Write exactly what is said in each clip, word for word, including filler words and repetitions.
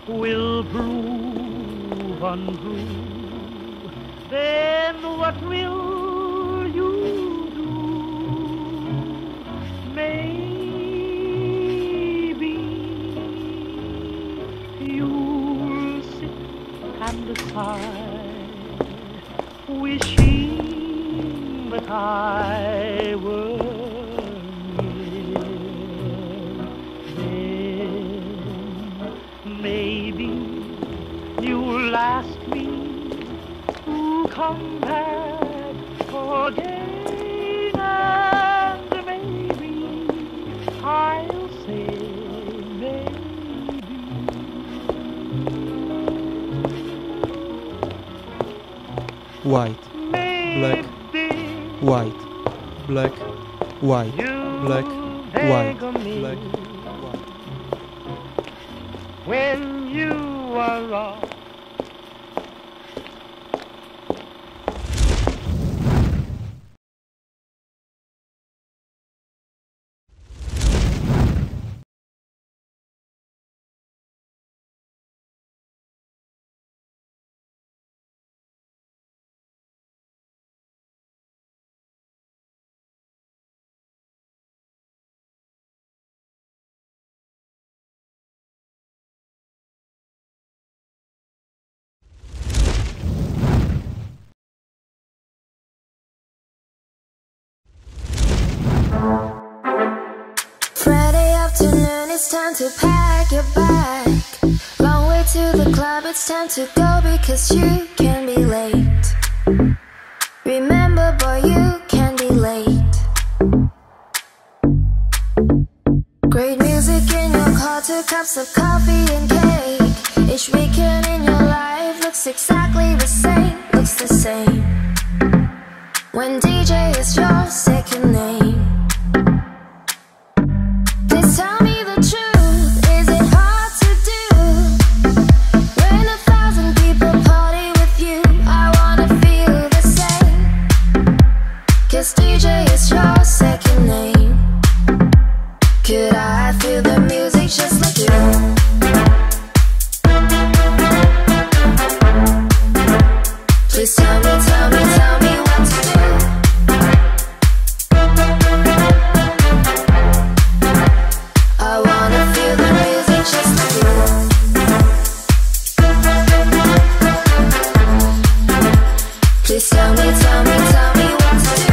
will prove untrue, then what will you do? Maybe you'll sit and decide, wishing that I were maybe you'll ask me to come back again, and maybe I'll say maybe. White, black, white, black, white, black, white, black. When you are wrong, Friday afternoon, it's time to pack your bag. Long way to the club, it's time to go because you can be late. Remember, boy, you can be late. Great music in your car, two cups of coffee and cake. Each weekend in your life looks exactly the same, looks the same. When D J is your second name. Please tell me the truth, is it hard to do? When a thousand people party with you, I wanna feel the same. Cause D J is your second name. Could I feel the music just like you? Please tell me, tell me, tell me what to do. I wanna feel the music just like you. Please tell me, tell me, tell me what to do.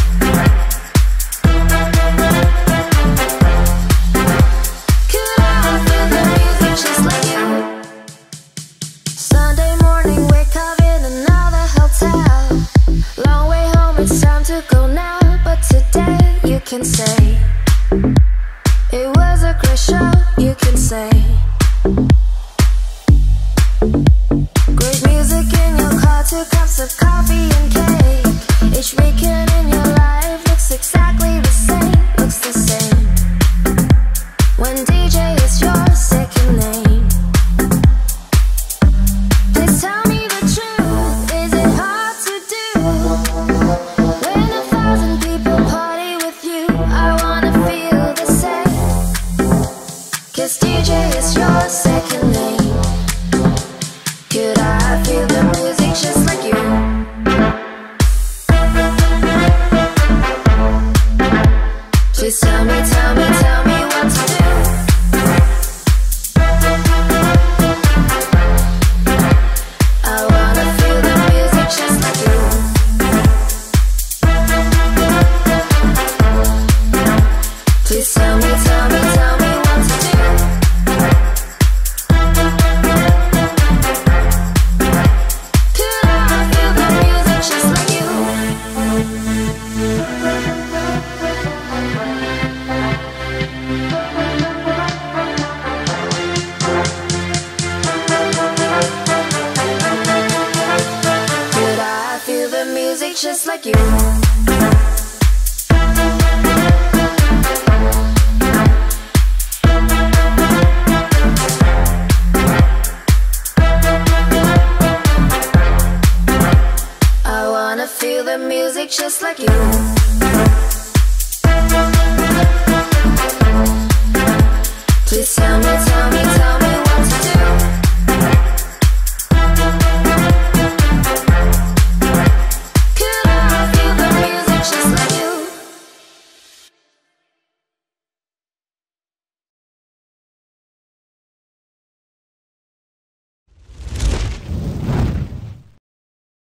Could I feel the music just like you? Sunday morning, wake up in another hotel. Long way home, it's time to go now. But today you can say it was a great show, you can say. Great music in your car, two cups of coffee and cake. Each weekend in your life looks exactly the same, looks the same. When D J is your second name. Please tell me the truth, is it hard to do? When a thousand people party with you, I wanna feel the same. Cause D J is your second name. Could I feel the music just like you? Please tell me, tell me, tell me what to do. I wanna feel the music just like you. Please tell me, tell me, tell me what to do. Could I feel the music just like you? Could I feel the music just like you?